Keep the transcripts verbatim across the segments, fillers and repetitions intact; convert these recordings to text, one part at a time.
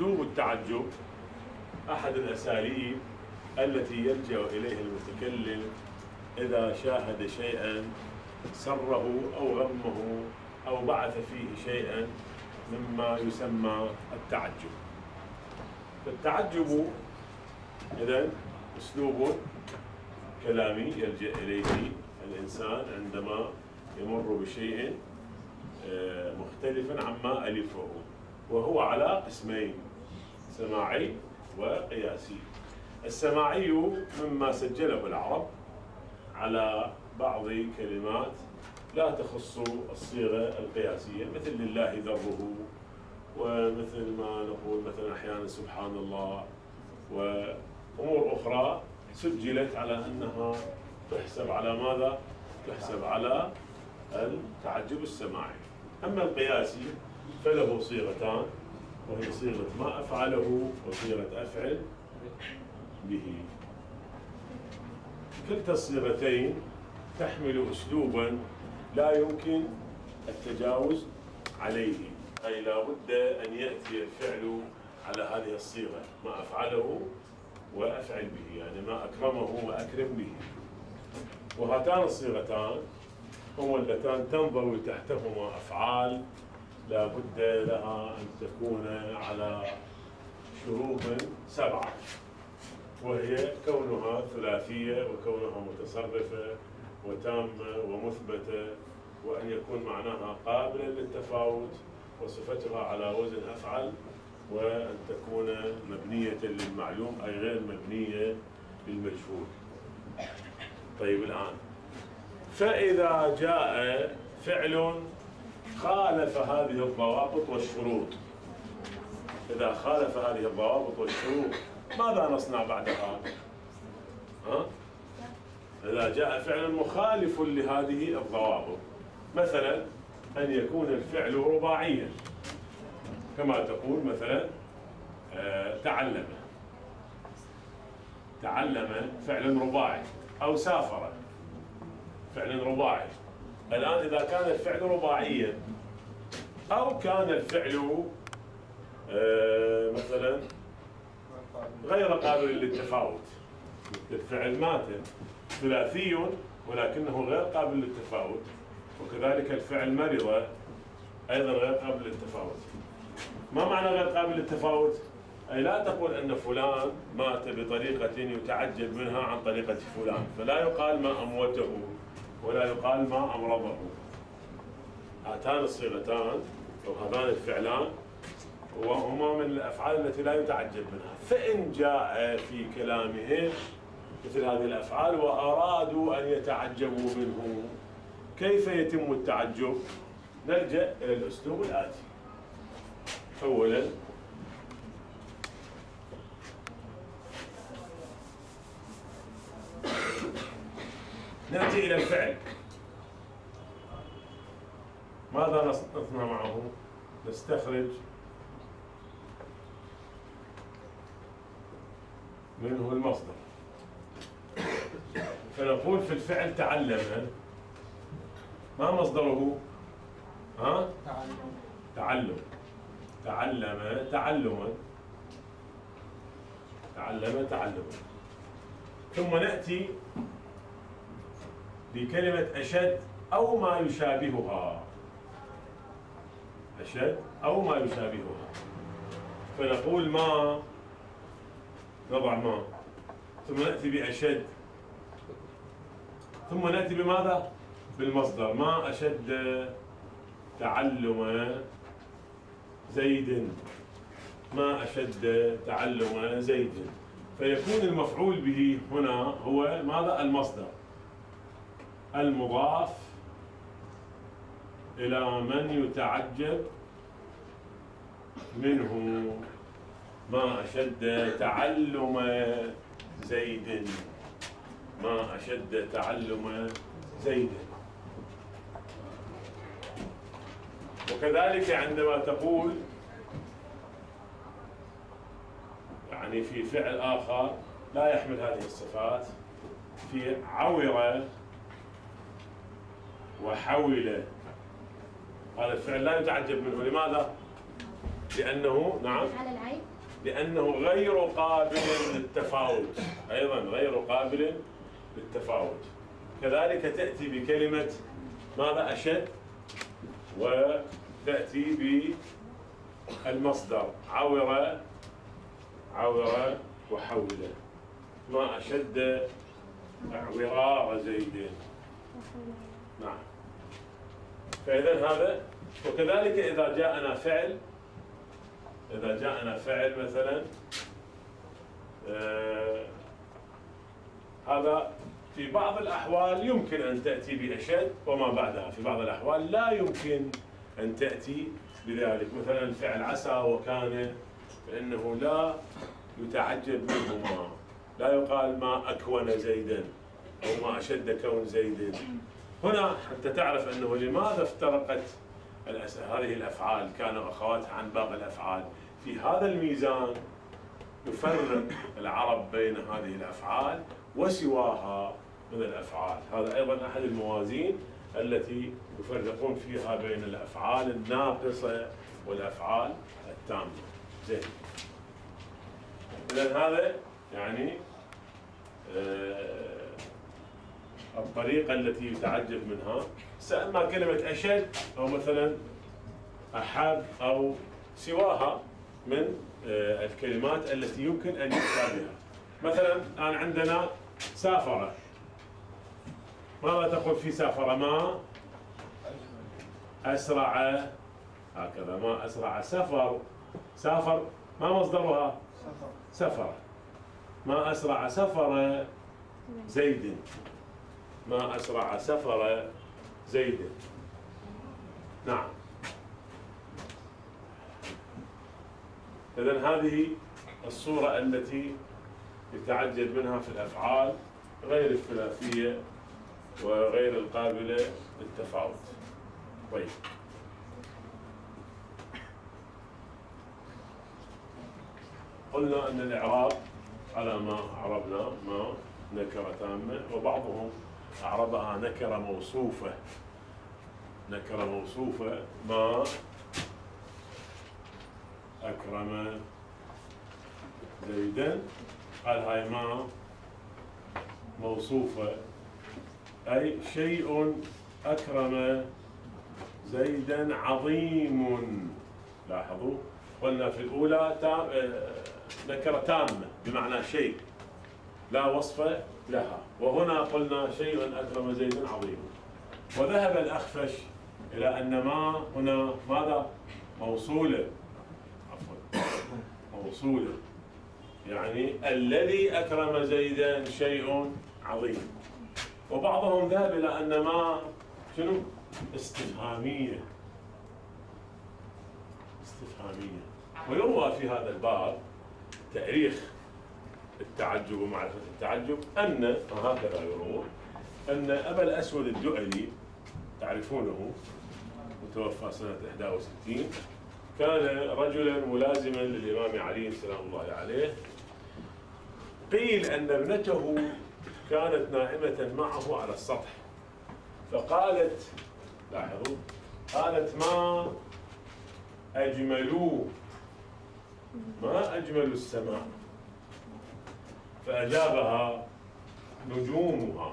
أسلوب التعجب أحد الأساليب التي يلجأ إليها المتكلم إذا شاهد شيئا سره أو غمه أو بعث فيه شيئا مما يسمى التعجب. فالتعجب إذن أسلوب كلامي يلجأ إليه الإنسان عندما يمر بشيء مختلفا عما ألفه، وهو على قسمين: سماعي وقياسي. السماعي مما سجله العرب على بعض كلمات لا تخص الصيغة القياسية، مثل لله ذره، ومثل ما نقول مثلا أحيانا سبحان الله، وأمور أخرى سجلت على أنها تحسب على ماذا؟ تحسب على التعجب السماعي. أما القياسي فله صيغتان، وهي صيغة ما أفعله وصيغة أفعل به. كلتا الصيغتين تحمل أسلوبا لا يمكن التجاوز عليه، أي لا بد أن يأتي الفعل على هذه الصيغة: ما أفعله وأفعل به، يعني ما أكرمه وأكرم به. وهاتان الصيغتان هما اللتان تنضوي تحتهما أفعال لا بد لها أن تكون على شروط سبعة، وهي كونها ثلاثية، وكونها متصرفة وتامة ومثبتة، وأن يكون معناها قابلا للتفاوت، وصفتها على وزن أفعل، وأن تكون مبنية للمعلوم أي غير مبنية للمجهول. طيب الآن فإذا جاء فعل خالف هذه الضوابط والشروط، إذا خالف هذه الضوابط والشروط ماذا نصنع بعدها؟ ها؟ إذا جاء فعل مخالف لهذه الضوابط، مثلا أن يكون الفعل رباعيا، كما تقول مثلا آه تعلم، تعلم فعل رباعي، أو سافر فعل رباعي. الآن إذا كان الفعل رباعيا أو كان الفعل آه مثلا غير قابل للتفاوت، الفعل مات ثلاثي ولكنه غير قابل للتفاوت، وكذلك الفعل مرض أيضا غير قابل للتفاوت. ما معنى غير قابل للتفاوت؟ أي لا تقول أن فلان مات بطريقة يتعجب منها عن طريقة فلان، فلا يقال ما أموته ولا يقال ما أمرضه. هاتان الصيغتان أو هذان الفعلان وهما من الأفعال التي لا يتعجب منها. فإن جاء في كلامهم مثل هذه الأفعال وأرادوا أن يتعجبوا منه، كيف يتم التعجب؟ نلجأ إلى الأسلوب الآتي: أولا نأتي إلى الفعل، ماذا نصنع معه؟ نستخرج منه المصدر، فنقول في الفعل تعلم، ما مصدره؟ ها؟ تعلم. تعلم تعلما، تعلم تعلما. ثم نأتي بكلمة أشد أو ما يشابهها، أشد أو ما يشابهها، فنقول ما، نضع ما، ثم نأتي بأشد، ثم نأتي بماذا؟ بالمصدر: ما أشد تعلم زيد، ما أشد تعلم زيد. فيكون المفعول به هنا هو ماذا؟ المصدر المضاف إلى من يتعجب منه. ما أشد تعلم زيد، ما أشد تعلم زيد. وكذلك عندما تقول يعني في فعل آخر لا يحمل هذه الصفات، في عور وحول، هذا الفعل لا يتعجب منه. لماذا؟ لأنه نعم على العين لأنه غير قابل للتفاوت، أيضا غير قابل للتفاوت. كذلك تأتي بكلمة ماذا أشد، وتأتي بالمصدر عور عور وحوله، ما أشد اعورار زيد. نعم. فإذا هذا. وكذلك إذا جاءنا فعل إذا جاءنا فعل مثلا آه هذا في بعض الأحوال يمكن أن تأتي بأشد وما بعدها، في بعض الأحوال لا يمكن أن تأتي بذلك. مثلا فعل عسى وكان، فإنه لا يتعجب منهما، لا يقال ما أكون زيدا أو ما أشد كون زيد. هنا حتى تعرف أنه لماذا افترقت هذه الأفعال، كانوا أخواتها عن باقي الأفعال. في هذا الميزان يفرق العرب بين هذه الأفعال وسواها من الأفعال. هذا أيضا أحد الموازين التي يفرقون فيها بين الأفعال الناقصة والأفعال التامة. زين. إذن هذا يعني آه الطريقة التي يتعجب منها. أما كلمة أشد أو مثلا أحب أو سواها من آه الكلمات التي يمكن أن يؤتى بها. مثلا الآن عندنا سافر، ماذا تقول في سافر؟ ما أسرع، هكذا ما أسرع سفر. سافر ما مصدرها؟ سفر. ما أسرع سفر زيد، ما أسرع سفر زيد. نعم. إذن هذه الصورة التي يتعجب منها في الأفعال غير الثلاثية وغير القابلة للتفاوت. طيب. قلنا أن الإعراب على ما عربنا، ما نكرة تامة، وبعضهم أعربها نكرة موصوفة. نكرة موصوفة، ما أكرم زيدا، قال هاي ما موصوفة، أي شيء أكرم زيدا عظيم. لاحظوا قلنا في الأولى تام نكرة تامة بمعنى شيء لا وصف لها، وهنا قلنا شيء أكرم زيدا عظيم. وذهب الأخفش إلى أن ما هنا ماذا؟ موصولة، عفوا موصولة، يعني الذي أكرم زيدا شيء عظيم. وبعضهم ذهب إلى أن ما شنو؟ استفهامية. استفهامية. ويروى في هذا الباب تاريخ التعجب ومعرفة التعجب أن، هكذا يروى، أن أبا الأسود الدؤلي تعرفونه، متوفى سنة إحدى وستين، كان رجلا ملازما للإمام علي سلام الله عليه. قيل أن ابنته كانت نائمة معه على السطح، فقالت، لاحظوا، قالت ما أجملوا ما أجمل السماء، فأجابها نجومها.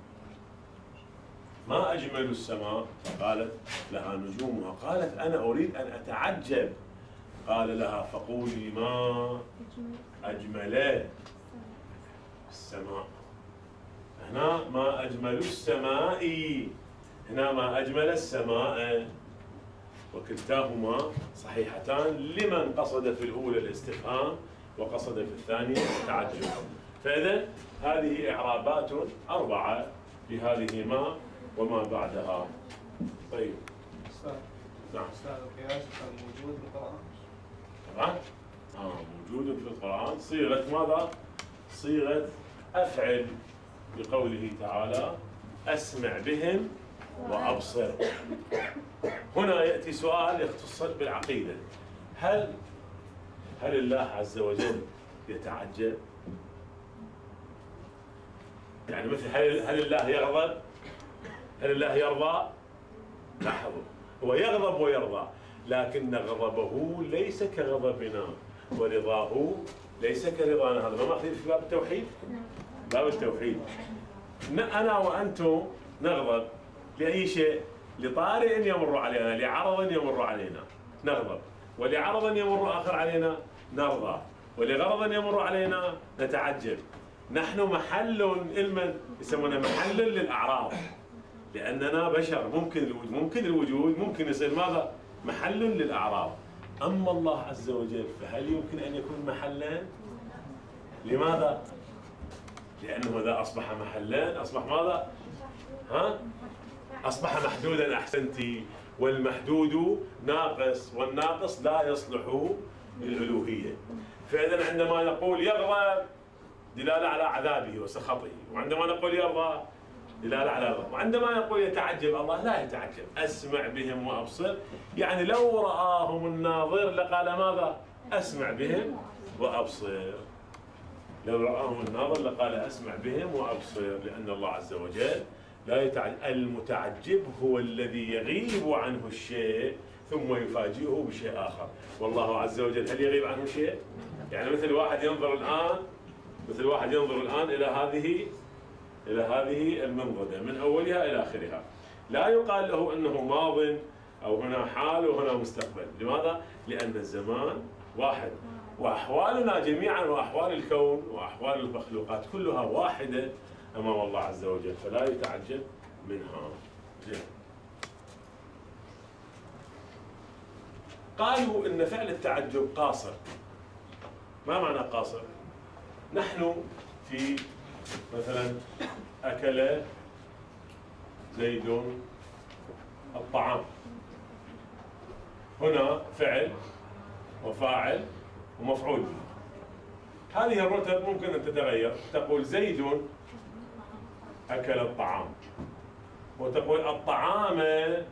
ما أجمل السماء، فقالت لها نجومها. قالت أنا أريد أن أتعجب. قال لها فقولي ما أجمل السماء. هنا ما أجمل السماء، هنا ما أجمل السماء، وكلتاهما صحيحتان لمن قصد في الأولى الاستفهام وقصد في الثانية التعجب. فإذا هذه إعرابات أربعة لهذه ما وما بعدها. طيب. أستاذ. نعم. أستاذ القياس موجود في القرآن؟ طبعا. آه موجود في القرآن. صيغة ماذا؟ صيغة أفعل، بقوله تعالى أسمع بهم وأبصر. هنا يأتي سؤال يختص بالعقيدة. هل هل الله عز وجل يتعجب؟ يعني مثل هل هل الله يغضب؟ هل الله يرضى؟ لاحظوا، هو يغضب ويرضى، لكن غضبه ليس كغضبنا. ورضاه ليس كرضانا. هذا ما ماخذين في باب التوحيد؟ باب التوحيد. أنا وأنتم نغضب لأي شيء، لطارئ يمر علينا، لعرض يمر علينا نغضب، ولعرض يمر آخر علينا نرضى، ولغرض يمر علينا نتعجب. نحن محل علما يسمونه محل للأعراض، لأننا بشر، ممكن الوجود ممكن الوجود ممكن يصير ماذا؟ محل للأعراض. أما الله عز وجل فهل يمكن أن يكون محلا؟ لماذا؟ لأنه إذا أصبح محلا أصبح ماذا؟ ها؟ أصبح محدودا. أحسنتي. والمحدود ناقص، والناقص لا يصلح للألوهية. فإذا عندما نقول يغضب دلالة على عذابه وسخطه، وعندما نقول يرضى دلالة على رضا، وعندما نقول يتعجب الله لا يتعجب. أسمع بهم وأبصر، يعني لو رآهم الناظر لقال ماذا؟ أسمع بهم وأبصر. لو رآهم الناظر لقال أسمع بهم وأبصر، لأن الله عز وجل لا يتعجب. المتعجب هو الذي يغيب عنه الشيء ثم يفاجئه بشيء آخر. والله عز وجل هل يغيب عنه شيء؟ يعني مثل واحد ينظر الآن مثل واحد ينظر الآن إلى هذه إلى هذه المنضدة من أولها إلى آخرها، لا يقال له أنه ماض أو هنا حال وهنا مستقبل. لماذا؟ لأن الزمان واحد، وأحوالنا جميعا وأحوال الكون وأحوال المخلوقات كلها واحدة أمام الله عز وجل، فلا يتعجب منها. زين. قالوا إن فعل التعجب قاصر. ما معنى قاصر؟ نحن في مثلا أكل زيد الطعام، هنا فعل وفاعل ومفعول به. هذه الرتب ممكن أن تتغير، تقول زيد أكل الطعام، وتقول الطعام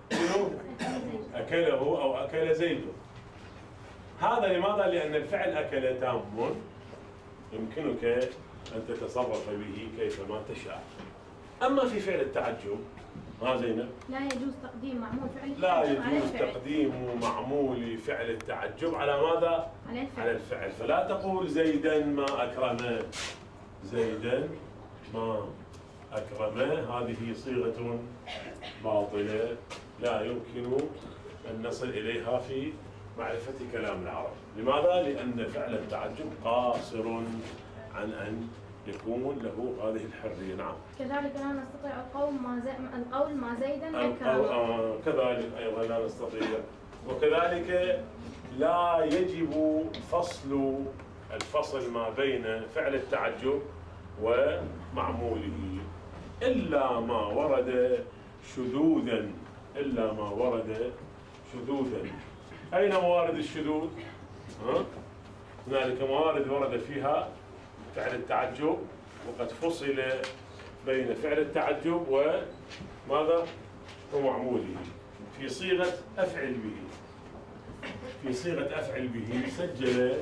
أكله أو أكل زيد. هذا لماذا؟ لأن الفعل أكل تام يمكنك أن تتصرف به كيفما تشاء. أما في فعل التعجب، ها زينب؟ لا يجوز تقديم معمول فعل التعجب لا على يجوز الفعل. تقديم معمول فعل التعجب على ماذا؟ على الفعل. على الفعل. فلا تقول زيدا ما أكرمه، زيدا ما أكرمه، هذه صيغة باطلة لا يمكن أن نصل إليها في معرفة كلام العرب. لماذا؟ لأن فعل التعجب قاصر عن أن يكون له هذه الحرية. نعم. كذلك لا نستطيع القول ما زي... القول ما زيدا القول- أكرم. آه كذلك أيضا لا نستطيع. وكذلك لا يجب فصل الفصل ما بين فعل التعجب ومعموله إلا ما ورد شذوذا، إلا ما ورد شذوذا. أين موارد الشذوذ؟ ها؟ هنالك موارد ورد فيها فعل التعجب وقد فصل بين فعل التعجب وماذا؟ ومعموله في صيغة أفعل به. في صيغة أفعل به سجل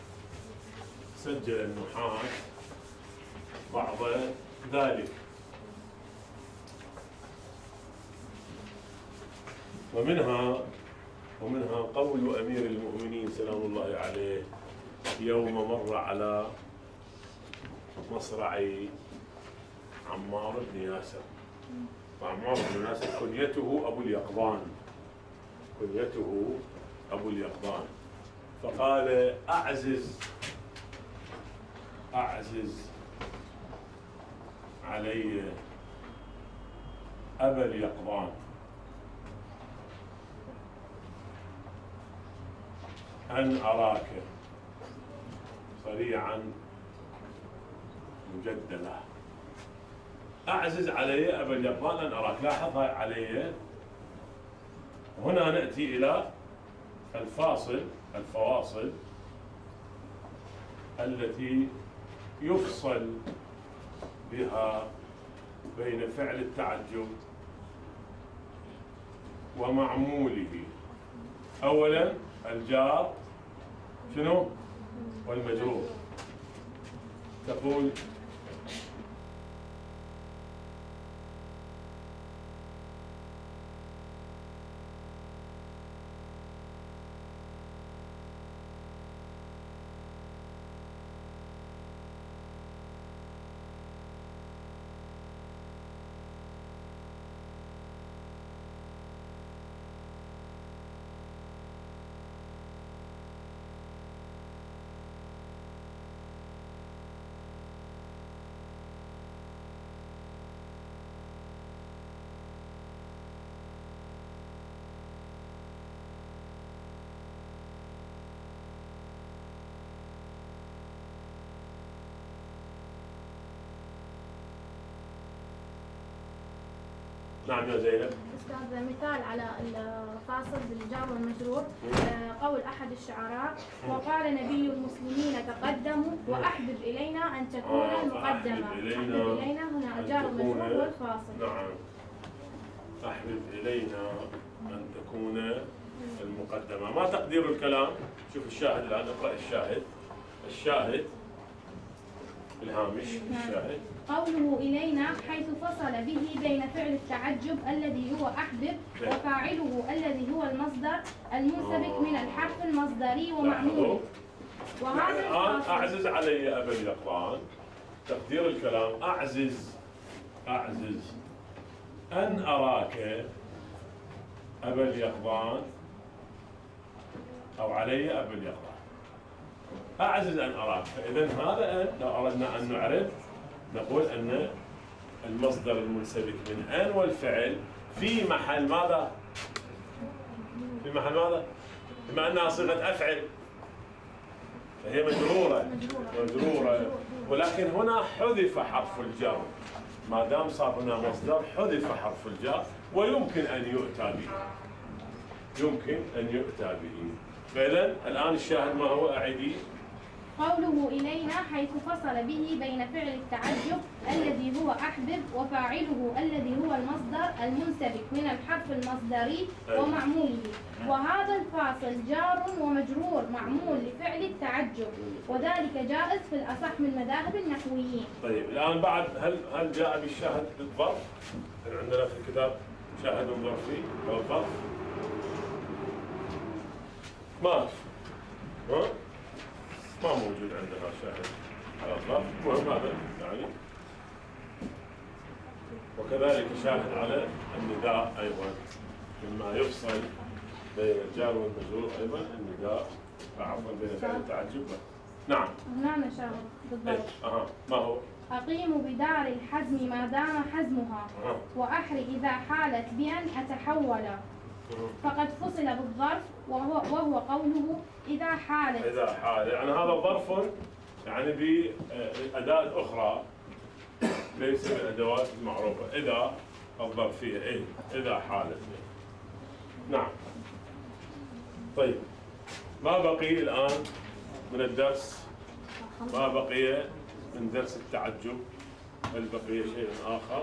سجل النحاة بعض ذلك. ومنها ومنها قول أمير المؤمنين سلام الله عليه يوم مر على مصرعي عمار بن ياسر. وعمار بن ياسر كنيته أبو اليقظان، كنيته أبو اليقظان. فقال أعزز أعزز علي أبا اليقظان أن أراك صريعا مجدلة. أعزز علي أبا اليقظان أن أراك. لاحظ علي. هنا نأتي إلى الفاصل الفواصل التي يفصل بها بين فعل التعجب ومعموله. أولا الجار شنو؟ والمجرور. تقول نعم يا زينب. أستاذ مثال على الفاصل بالجار والمجرور، آه، قول أحد الشعراء: وقال نبي المسلمين تقدموا وأحبب إلينا أن تكون آه، المقدمة. فأحبب إلينا أحبب إلينا هنا الجار والمجرور والفاصل. نعم. أحبب إلينا أن تكون المقدمة. ما تقدير الكلام؟ شوف الشاهد الآن، اقرأ الشاهد. الشاهد الهامش الشاهد. قوله إلينا حيث فصل به بين فعل التعجب الذي هو أحبب وفاعله الذي هو المصدر المنسبك من الحرف المصدري ومعموله. وهذا الآن أعزز علي أبا اليقظان تقدير الكلام. أعزز أعزز أن أراك أبا اليقظان، أو علي أبا اليقظان. أعزز أن أراك، فإذا هذا أن لو أردنا أن نعرف نقول أن المصدر المنسبك من أن والفعل في محل ماذا؟ في محل ماذا؟ بما أنها صيغة أفعل فهي مجرورة مجرورة، ولكن هنا حذف حرف الجر. ما دام صار هنا مصدر حذف حرف الجر ويمكن أن يؤتى به، يمكن أن يؤتى به. فإذا الآن الشاهد ما هو؟ أعيدي. قوله إلينا حيث فصل به بين فعل التعجب الذي هو أحبب وفاعله الذي هو المصدر المنسبك من الحرف المصدري ومعموله. وهذا الفاصل جار ومجرور معمول لفعل التعجب، وذلك جائز في الأصح من مذاهب النحويين. طيب الآن بعد هل هل جاء بالشاهد بالظرف؟ هل عندنا في الكتاب شاهد ظرفي أو ظرف؟ ما ها؟ ما موجود عندنا شاهد على الظرف. المهم هذا يعني، وكذلك شاهد على النداء أيضا مما يفصل بين الجار والمجرور، أيضا النداء عفوا بين فعل التعجب. نعم. هنا شاهد بالضبط. أها ما هو؟ أقيم بدار الحزم ما دام حزمها، وأحر إذا حالت بأن أتحول. فقد فصل بالظرف وهو, وهو قوله إذا حالت. إذا حال يعني هذا ظرف يعني بأداة أخرى ليس من الأدوات المعروفة. إذا الظرفية إيه؟ إذا حالت. نعم. طيب ما بقي الآن من الدرس؟ ما بقي من درس التعجب؟ هل بقي شيء آخر؟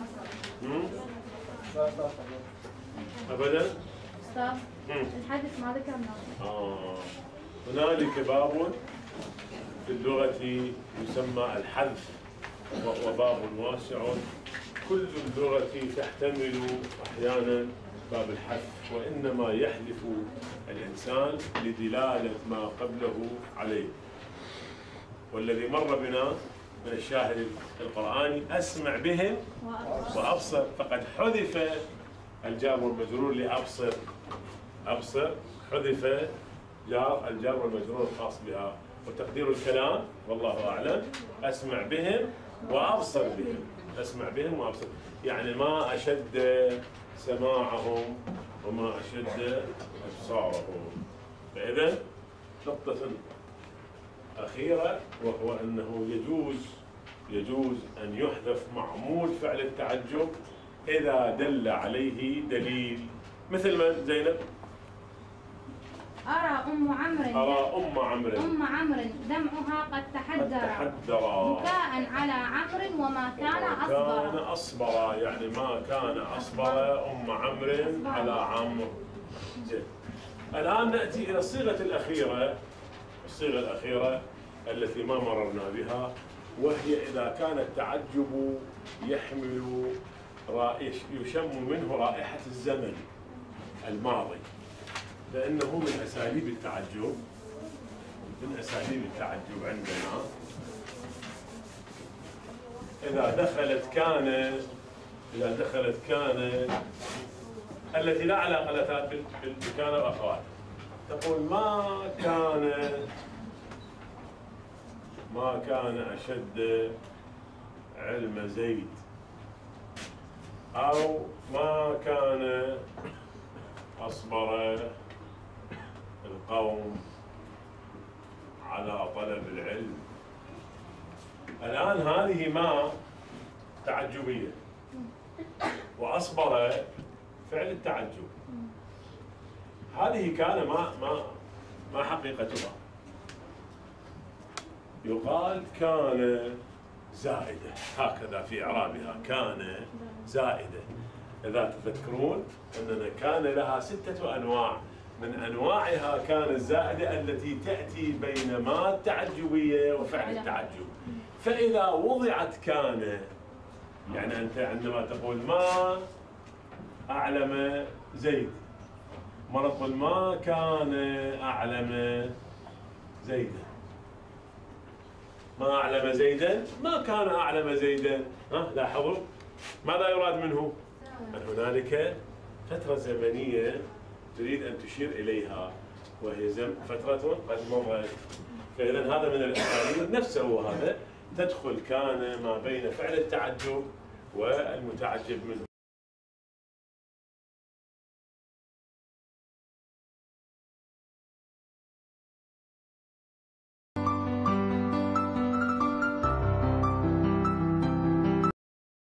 أبدا؟ أستاذ الحدث ما ذكرناه. آه هنالك باب في اللغة يسمى الحذف، وهو باب واسع. كل اللغة تحتمل أحيانا باب الحذف، وإنما يحذف الإنسان لدلالة ما قبله عليه. والذي مر بنا من الشاهد القرآني أسمع بهم وأبصر، فقد حذف الجار والمجرور لأبصر. أبصر حذف جار الجار والمجرور الخاص بها، وتقدير الكلام والله أعلم أسمع بهم وأبصر بهم. أسمع بهم وأبصر يعني ما أشد سماعهم وما أشد أبصارهم. فإذا نقطة أخيرة، وهو أنه يجوز يجوز أن يحذف معمول فعل التعجب إذا دل عليه دليل. مثل من زينب؟ أرى أم عمرو أرى أم عمرو أم عمرو دمعها قد تحدر تحدر بكاء على عمرو وما كان أصبر. كان أصبر يعني ما كان أصبر أم عمرو على عمرو. الآن نأتي إلى الصيغة الأخيرة، الصيغة الأخيرة التي ما مررنا بها، وهي إذا كان التعجب يحمل يشم منه رائحة الزمن الماضي، لأنه من أساليب التعجب من أساليب التعجب عندنا إذا دخلت كان إذا دخلت كان التي لا علاقة لها بالكان وأخواتها، تقول ما كان ما كان أشد علم زيد، أو ما كان أصبر القوم على طلب العلم. الآن هذه ما تعجبية، وأصبر فعل التعجب. هذه كان ما ما ما حقيقتها. يقال كان زائدة، هكذا في إعرابها، كان زائدة. إذا تذكرون أننا كان لها ستة أنواع، من أنواعها كان الزائدة التي تأتي بين ما التعجبية وفعل التعجب. فإذا وضعت كان، يعني أنت عندما تقول ما أعلم زيد، مرة تقول ما كان أعلم زيدا، ما أعلم زيدا، ما كان أعلم زيدا. ها لاحظوا ماذا يراد منه؟ أن هنالك فترة زمنية تريد أن تشير إليها، وهي زم فترة قد مرت. فإذا هذا من الأساليب نفسه، هذا تدخل كان ما بين فعل التعجب والمتعجب منه.